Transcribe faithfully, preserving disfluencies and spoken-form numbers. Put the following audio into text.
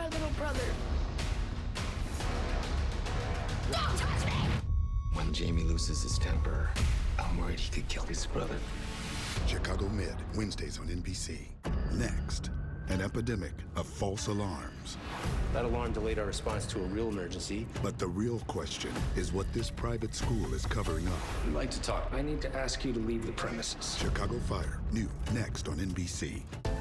my little brother. Don't touch me! When Jamie loses his temper, I'm worried he could kill his brother. Chicago Med, Wednesdays on N B C. Next, an epidemic of false alarms. That alarm delayed our response to a real emergency. But the real question is what this private school is covering up. I'd like to talk. I need to ask you to leave the premises. Chicago Fire, new next on N B C.